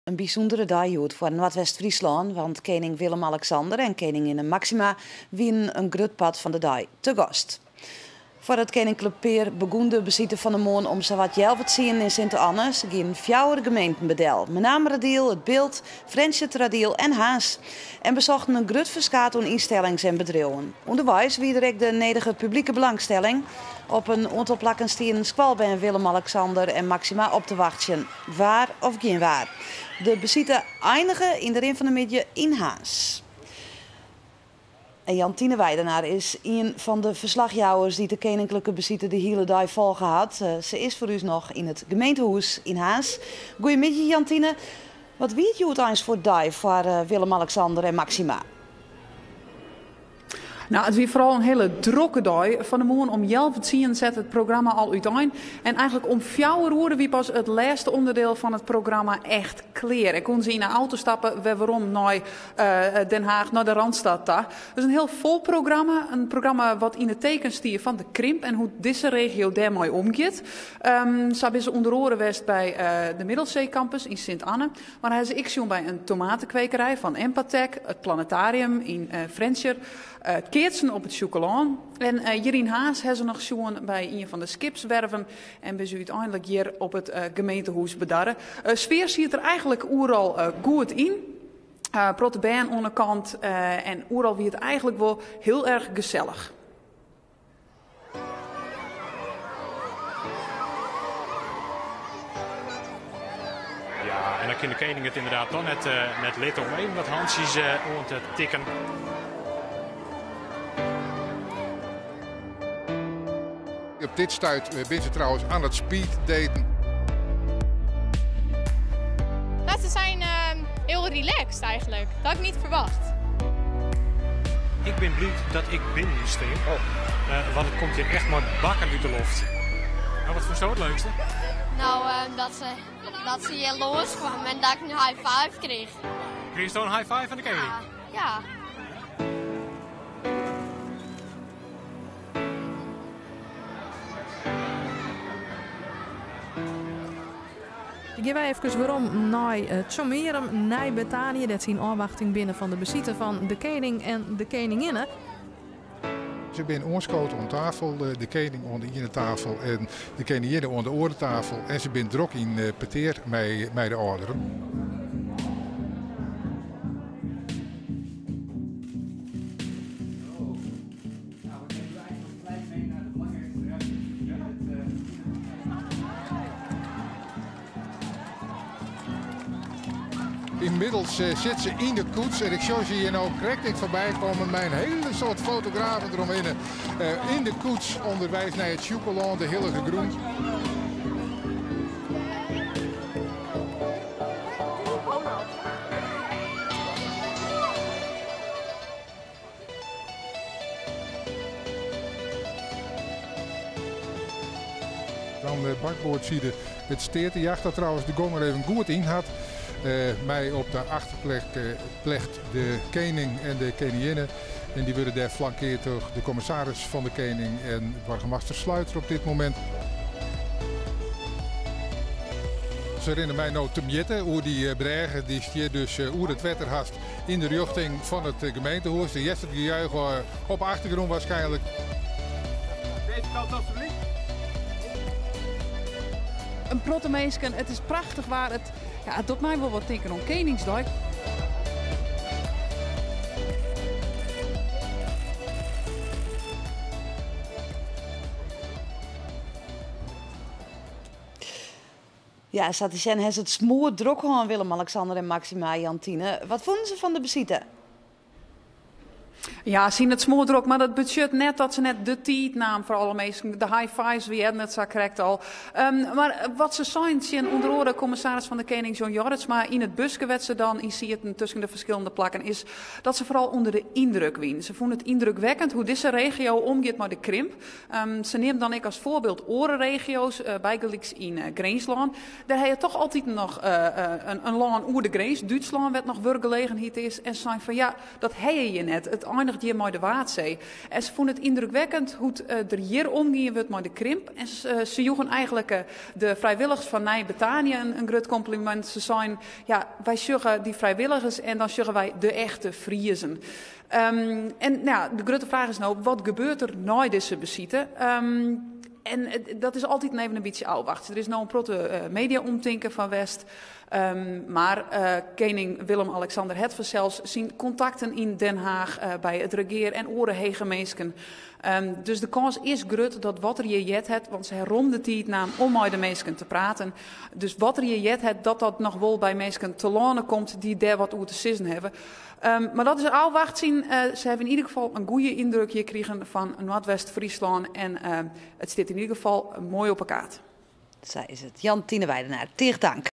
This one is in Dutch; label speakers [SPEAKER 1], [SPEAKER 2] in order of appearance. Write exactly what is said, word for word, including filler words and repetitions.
[SPEAKER 1] een bijzondere dag uit voor Noordwest-Friesland, want koning Willem-Alexander en koningin Maxima wienen een groot pad van de dag te gast. Voor het koninklijk peer begon de bezitten van de moon om zowat jelf te zien in Sint-Anne. Ze gingen vier gemeenten bedel, met name Radiel, het Beeld, Friendship, Radiel en Haas. En bezochten een groot verschaat aan instellingen en bedrijven. Onderwijs wie direct de nedige publieke belangstelling. Op een aantal plakken stieren squal bij Willem-Alexander en Maxima op te wachten. Waar of geen waar. De bezitten eindigen in de rin van de middag in Haas. En Jantine Weidenaar is een van de verslagjouwers die de koninklijke bezitten de hele dag volgen had. Uh, ze is voor u nog in het gemeentehuis in Haas. Goedemiddag Jantine. Wat weet je uiteindelijk voor dag voor uh, Willem-Alexander en Maxima?
[SPEAKER 2] Nou, het was vooral een hele drokke dag. Van de morgen om jelf zien zet het programma al uiteen. En eigenlijk om vier uur wie pas het laatste onderdeel van het programma echt klaar. Ik kon ze in de auto stappen, we waarom naar uh, Den Haag, naar de Randstad. Daar. Dus een heel vol programma. Een programma wat in het teken stier van de krimp en hoe deze regio daarmee omgaat. Um, zo is ze onder oren geweest bij uh, de Middelzee-campus in Sint-Anne. Maar hij is ik zo'n bij een tomatenkwekerij van Empatec, het planetarium in uh, Friendship. Uh, Keertsen op het Chocolaan. En uh, hier in Haas hebben ze nog zo'n bij een van de skipswerven. En bij ze uiteindelijk hier op het uh, gemeentehuis bedarren. Uh, sfeer ziet er eigenlijk overal uh, goed in. Uh, Prottebaan onderkant. Uh, en overal wie het eigenlijk wel heel erg gezellig.
[SPEAKER 3] Ja, en dan kan de koning het inderdaad dan net, uh, net lid omheen. Wat Hansjes uh, om te tikken.
[SPEAKER 4] Op dit stuit ben ze trouwens aan het speeddaten.
[SPEAKER 5] Ja, ze zijn uh, heel relaxed eigenlijk. Dat had ik niet verwacht.
[SPEAKER 3] Ik ben blij dat ik binnen sta. Oh. Uh, want het komt hier echt maar bakken uit de lucht. Nou, wat vond je het leukste?
[SPEAKER 5] Nou, uh, dat, ze, dat ze hier loskwam en dat ik een high five kreeg.
[SPEAKER 3] Kreeg je zo een high five van de koning?
[SPEAKER 5] Ja. ja.
[SPEAKER 6] Dan gaan wij even waarom naar uh, Tjomerum, naar Betanië. Dat is in afwachting binnen van de bezitten van de koning en de koninginnen.
[SPEAKER 4] Ze zijn oorschoten om tafel, de koning onder de ene tafel en de koninginnen onder de andere tafel. En ze zijn druk in uh, peteer met, met de ouderen. Inmiddels uh, zit ze in de koets en ik zie ze hier nou correct voorbij komen. Mijn hele soort fotografen eromheen. Uh, in de koets onderwijs naar het Chocolaan, de Hillige Groen. Van de bakboord zie je het steertejacht dat trouwens de gong er even goed in had. Uh, mij op de achterplek uh, plegt de koning en de koninginnen. En die worden daar flankeerd door de commissaris van de koning en burgemeester Sluiter op dit moment. Ze herinneren mij nou te mjetten hoe die uh, bregen, die stier dus uh, hoe het wetter had in de richting van het uh, gemeentehuis. De eerste gejuich uh, op achtergrond waarschijnlijk.
[SPEAKER 3] Deze kant alsjeblieft.
[SPEAKER 2] Een prottemeesken, het is prachtig waar het... Ja, het doet mij wel wat denken om Koningsdag.
[SPEAKER 1] Ja, Satischen heeft het smoor druk aan Willem-Alexander en Maxima Jantine. Wat vonden ze van de bezitten?
[SPEAKER 2] Ja, zien het smoordrok, maar dat budget net dat ze net de tijd naam voor alle mensen. De high fives, wie hebben het zo correct al. Um, maar wat ze zijn, zien onder andere commissaris van de koning John Jorritsma in het busje wat ze dan in ziet tussen de verschillende plakken, is dat ze vooral onder de indruk wien. Ze vonden het indrukwekkend hoe deze regio omgaat met de krimp. Um, ze neemt dan ik als voorbeeld orenregio's, uh, bijgelijks in uh, Greensland. Daar heb je toch altijd nog uh, uh, een, een land oer de grens. Duitsland, wat nog werkgelegenheid is. En ze zijn van ja, dat heb je net. Het eindigt hier met de Waadzee. En ze vonden het indrukwekkend hoe het uh, er hier omging wordt met de krimp. En ze, uh, ze joegen eigenlijk uh, de vrijwilligers van Nij Betanië een, een groot compliment. Ze zijn, ja, wij zeggen die vrijwilligers en dan zeggen wij de echte Friezen. Um, en nou, de grote vraag is nou, wat gebeurt er na deze bezitten? Um, En dat is altijd even een beetje afwachten. Er is nou een protte uh, media-omtinken van West. Um, maar uh, koning Willem-Alexander het zelfs zien contacten in Den Haag uh, bij het regeer en oren hegemeesken. Um, dus de kans is groot dat wat er je jet het, want ze rond de tijd naam om met de meesken te praten. Dus wat er je jet het, dat dat nog wel bij meesken te lonen komt die daar wat over te sissen hebben. Um, maar dat is afwacht zien. Uh, ze hebben in ieder geval een goede indruk gekregen van Noordwest-Friesland. En uh, het zit in ieder geval mooi op elkaar.
[SPEAKER 1] Zij is het. Jan Tine Weidenaar. Teer dank.